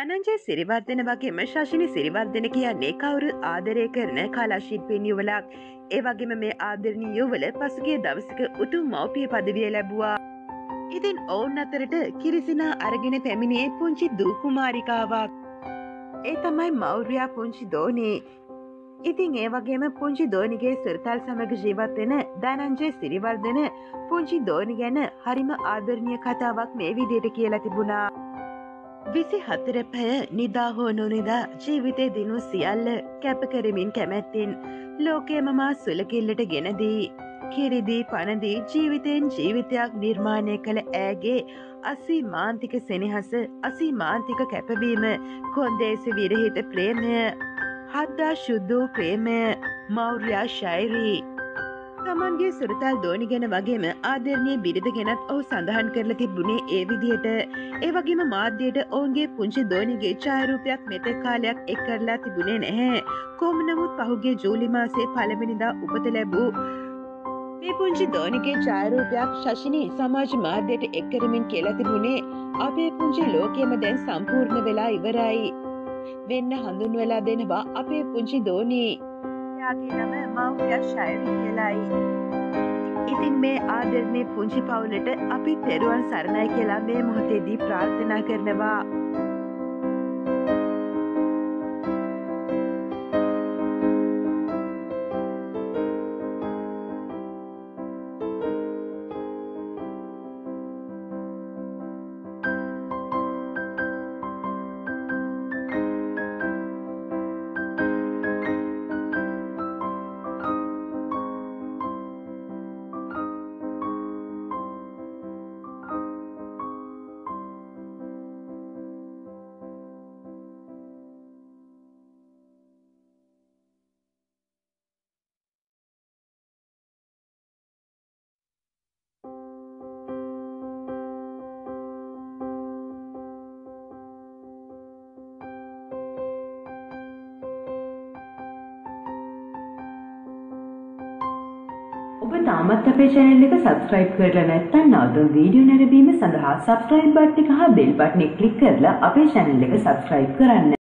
ධනංජය සිරිවර්ධන වගේම ශෂිනි සිරිවර්ධන කියන්නේ කවුරු ආදරය කරන කලා ශිල්පීන් යුවලක්. ඒ වගේම මේ ආදරණීය යුවල පසුගිය දවසක උතුම් මව්පිය පදවිය ලැබුවා. ඉතින් ඔවුන් අතරට කිරිසිනා අරගෙන පැමිණියේ පුංචි දූ කුමාරිකාවක්. ඒ තමයි මෞර්යා පුංචි දෝනි. ඉතින් ඒ වගේම පුංචි දෝනිගේ සුරතල් සමග ජීවත් වෙන ධනංජය සිරිවර්ධන පුංචි දෝනි ගැන හරිම ආදරණීය කතාවක් මේ විදිහට කියලා තිබුණා. 24 පැය නිදා හෝ නොනිදා ජීවිතේ දිනු සියල්ල කැප කරමින් කැමැත්තෙන් ලෝකයේම මා සුලකිල්ලට ගෙනදී කිරිදී පණදී ජීවිතෙන් ජීවිතයක් නිර්මාණය කළ ඈගේ අසීමාන්තික සෙනෙහස අසීමාන්තික කැපවීම කොන්දේසි විරහිත ප්‍රේමය හද්දා ශුද්ධ ප්‍රේමය මෞර්යා ශෛරී තමන්ගේ සුරතල් දෝනි ගැන වගේම ආදරණීය බිරිඳ ගැනත් ඔහු සඳහන් කරලා තිබුණේ ඒ විදිහට. ඒ වගේම මාධ්‍යයට ඔවුන්ගේ පුංචි දෝනිගේ ඡායාරූපයක් මෙතෙක් කාලයක් එක් කරලා තිබුණේ නැහැ. කොහොම නමුත් පහුගිය ජූලි මාසයේ පළවෙනිදා උපත ලැබූ මේ පුංචි දෝනිගේ ඡායාරූපයක් ශෂිනි සමාජ මාධ්‍යයට එක් කරමින් කියලා තිබුණේ අපේ පුංචි ලෝකයේම දැන් සම්පූර්ණ වෙලා ඉවරයි. වෙන්න හඳුන්වලා දෙනවා අපේ පුංචි දෝනි. එයාගේ නම මෞර්යා ශෛරී කියලායි. ඉතින් මේ ආදරණීය පුංචි පවුලට අපි තෙරුවන් සරණයි කියලා මේ මොහොතේදී ප්‍රාර්ථනා කරනවා. ඔබ තාමත් අපේ channel එක subscribe කරලා නැත්නම් නවතම වීඩියෝ නැරඹීම සඳහා subscribe බටන් එක හා bell බටන් එක click කරලා අපේ channel එක subscribe කරන්න.